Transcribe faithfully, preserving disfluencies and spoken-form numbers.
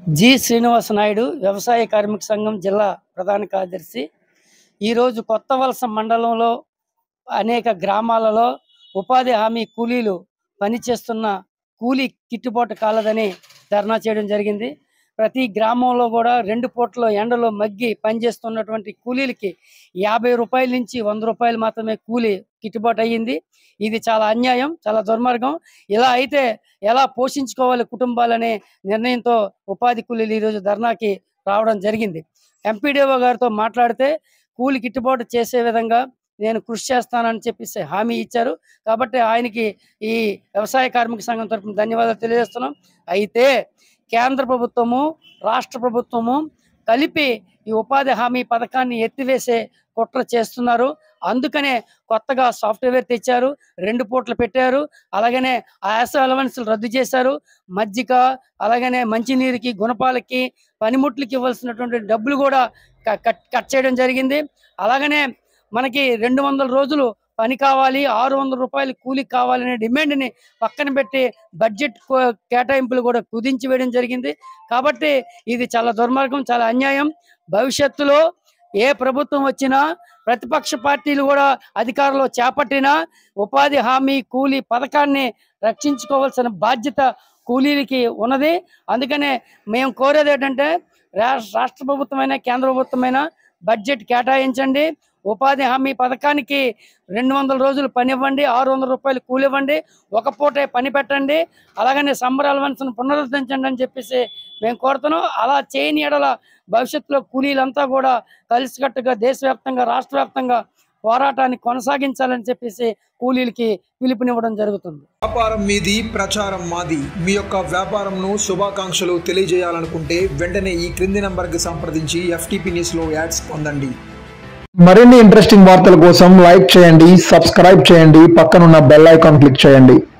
G Srinivasa Naidu వ్యవసాయ కార్మిక సంఘం జిల్లా ప్రధాన కార్యదర్శి. ఈరోజు కొత్తవలస మండలంలో అనేక గ్రామాలలో ఉపాధి హామీ కూలీలు పనిచేస్తున్న కూలీ గిట్టుబాటు కాలదని ధర్నా చేయడం జరిగింది. ప్రతి గ్రామంలో కూడా రెండు పూట్ల ఎండలో మగ్గి పనిచేస్తున్నటువంటి కూలీలకి యాభై రూపాయల నుంచి వంద రూపాయలు మాత్రమే కూలీ గిట్టుబాటు అయ్యింది. ఇది చాలా అన్యాయం, చాలా దుర్మార్గం. ఇలా అయితే ఎలా పోషించుకోవాలి కుటుంబాలనే నిర్ణయంతో ఉపాధి కూలీలు ఈరోజు ధర్నాకి రావడం జరిగింది. ఎంపీడీఓ గారితో మాట్లాడితే కూలి గిట్టుబాటు చేసే విధంగా నేను కృషి చేస్తానని చెప్పేసి హామీ ఇచ్చారు. కాబట్టి ఆయనకి ఈ వ్యవసాయ కార్మిక సంఘం తరఫున ధన్యవాదాలు తెలియజేస్తున్నాం. అయితే కేంద్ర ప్రభుత్వము రాష్ట్ర ప్రభుత్వము కలిపి ఈ ఉపాధి హామీ పథకాన్ని ఎత్తివేసే కుట్ర చేస్తున్నారు. అందుకనే కొత్తగా సాఫ్ట్వేర్ తెచ్చారు, రెండు పూట్లు పెట్టారు. అలాగనే ఆయాస అలవెన్స్లు రద్దు చేశారు. మజ్జిగ అలాగనే మంచినీరుకి గుణపాలకి పనిముట్లకి ఇవ్వాల్సినటువంటి డబ్బులు కూడా కట్ కట్ చేయడం జరిగింది. అలాగనే మనకి రెండు వందల రోజులు పని కావాలి, ఆరు వందల రూపాయలు కూలి కావాలనే డిమాండ్ని పక్కన పెట్టి బడ్జెట్ కేటాయింపులు కూడా కుదించి వేయడం జరిగింది. కాబట్టి ఇది చాలా దుర్మార్గం, చాలా అన్యాయం. భవిష్యత్తులో ఏ ప్రభుత్వం వచ్చినా ప్రతిపక్ష పార్టీలు కూడా అధికారంలో చేపట్టినా ఉపాధి హామీ కూలీ పథకాన్ని రక్షించుకోవాల్సిన బాధ్యత కూలీలకి ఉన్నది. అందుకనే మేము కోరేది ఏంటంటే రాష్ట్ర ప్రభుత్వమైనా కేంద్ర ప్రభుత్వమైనా బడ్జెట్ కేటాయించండి. ఉపాధి హామీ పథకానికి రెండు వందల రోజులు పని ఇవ్వండి, ఆరు వందల రూపాయలు కూలి ఇవ్వండి, ఒక పూటే పని పెట్టండి. అలాగనే సమ్మర్ అలవెన్స్ను పునరుద్ధరించండి అని చెప్పేసి మేము కోరుతున్నాం. అలా చేయని ఎడల భవిష్యత్తులో కూలీలంతా కూడా కలిసికట్టుగా దేశవ్యాప్తంగా రాష్ట్ర వ్యాప్తంగా పోరాటాన్ని కొనసాగించాలని చెప్పేసి కూలీలకి పిలుపునివ్వడం జరుగుతుంది. వ్యాపారం మీది, ప్రచారం మాది. మీ యొక్క వ్యాపారంను శుభాకాంక్షలు తెలియజేయాలనుకుంటే వెంటనే ఈ క్రింది నంబర్కి సంప్రదించి ఎఫ్టీపీ న్యూస్లో యాడ్స్ పొందండి. మరిన్ని ఇంట్రెస్టింగ్ వార్తల కోసం లైక్ చేయండి, సబ్స్క్రైబ్ చేయండి, పక్కనున్న బెల్ ఐకాన్ క్లిక్ చేయండి.